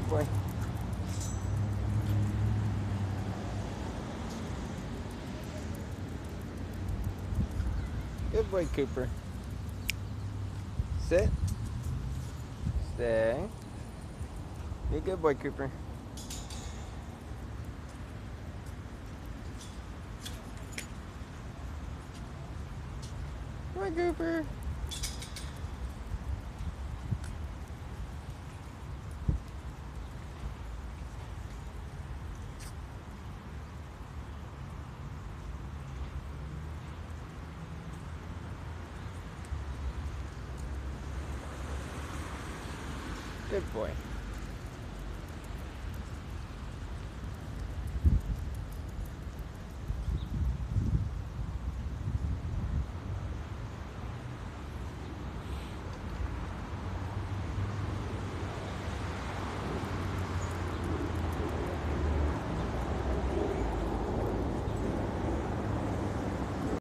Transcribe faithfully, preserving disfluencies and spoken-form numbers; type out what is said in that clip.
Good boy. Good boy, Cooper. Sit. Stay. Be a good boy, Cooper. Come on, Cooper. Good boy.